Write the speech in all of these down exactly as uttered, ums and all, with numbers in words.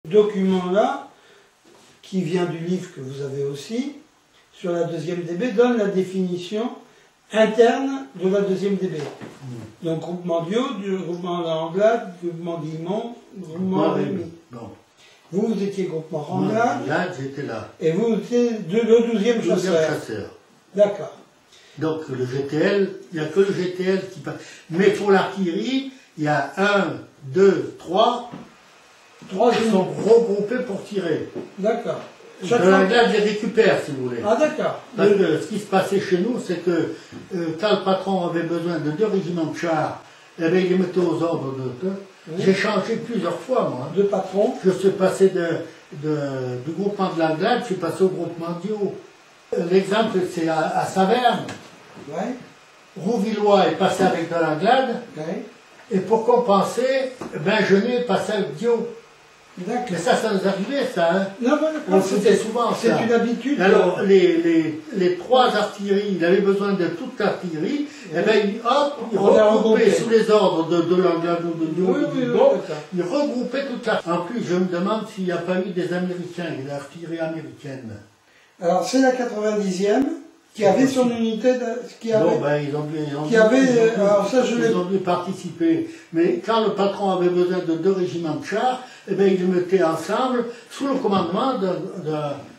document-là, qui vient du livre que vous avez aussi, sur la deuxième D B, donne la définition interne de la deuxième D B. Mmh. Donc groupement Dio, du groupement Langlade, groupement Guillemont, groupement Rémy. Bon. Vous, vous étiez groupement Ranglade. Là, j'étais là. Et vous étiez de, le douzième chasseur. chasseur. D'accord. Donc le G T L, il n'y a que le G T L qui passe. Mais pour l'artillerie, il y a un, deux, trois, trois qui sont regroupés pour tirer. D'accord. De Langlade, je les récupère, si vous voulez. Ah, d'accord. Parce que ce qui se passait chez nous, c'est que euh, quand le patron avait besoin de deux régiments de chars, eh bien, il les mettait aux ordres de deux. Oui. J'ai changé plusieurs fois, moi. De patron. Je suis passé de, de, du groupement de Langlade, je suis passé au groupement Dio. L'exemple, c'est à, à Saverne. Ouais. Rouvillois est passé avec de Langlade. Ouais. Et pour compenser, Bengenet est passé avec Dio. Mais ça, ça nous arrivait, ça. Hein. Non, non, on le faisait souvent, c'est une habitude. Alors, les, les, les trois artilleries, il avait besoin de toute l'artillerie, et bien, hop, il regroupait sous les ordres de, de Langlade ou de Dio, oui, oui, oui, oui, il regroupait toute l'artillerie. En plus, je me demande s'il n'y a pas eu des Américains, de l'artillerie américaine. Alors, c'est la quatre-vingt-dixième qui avait possible. Son unité de... Qui avait, non, ben, ils ont dû, ils ont qui dû, avait, ils ont dû, alors ça, je ils ont dû participer. Mais quand le patron avait besoin de deux régiments de chars, eh bien, ils les mettaient ensemble sous le commandement de, de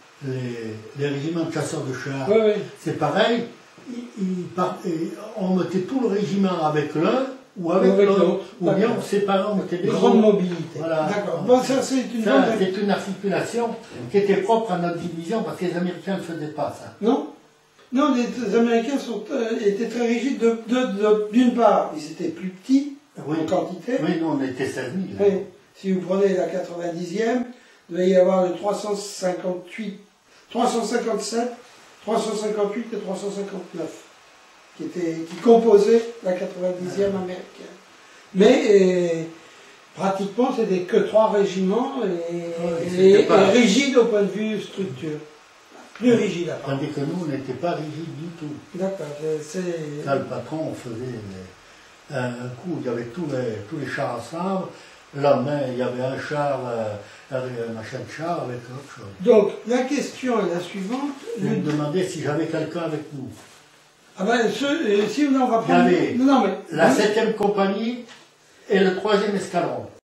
les, les régiments de chasseurs de chars. Oui, oui. C'est pareil, ils, ils part, on mettait tout le régiment avec l'un ou avec, avec l'autre. Ou bien on séparait, on mettait des grande mobilité. Voilà. D'accord. Bon, ça, c'est une, ça, c'est une articulation qui était propre à notre division parce que les Américains ne faisaient pas ça. Non. Non, les Américains sont, euh, étaient très rigides. De, de, de, d'une part, ils étaient plus petits oui. en quantité. Oui, nous on était servis. Oui. Si vous prenez la quatre-vingt-dixième, il va y avoir le trois cent cinquante-huit, trois cent cinquante-sept, trois cent cinquante-huit et trois cent cinquante-neuf qui, étaient, qui composaient la quatre-vingt-dixième américaine. Mais et, pratiquement, c'était que trois régiments et, oui, et, pas... et rigides au point de vue structure. Plus rigide après. Tandis que nous, on n'était pas rigides du tout. D'accord. C'est... Là, le patron, on faisait un coup, il y avait tous les, tous les chars ensemble. Là, mais il y avait un char, euh, un machin de char avec autre chose. Donc, la question est la suivante. Je me demandais si j'avais quelqu'un avec nous. Ah ben, ce, si on va prendre... Il y avait non, non, mais... la septième compagnie et le troisième escadron.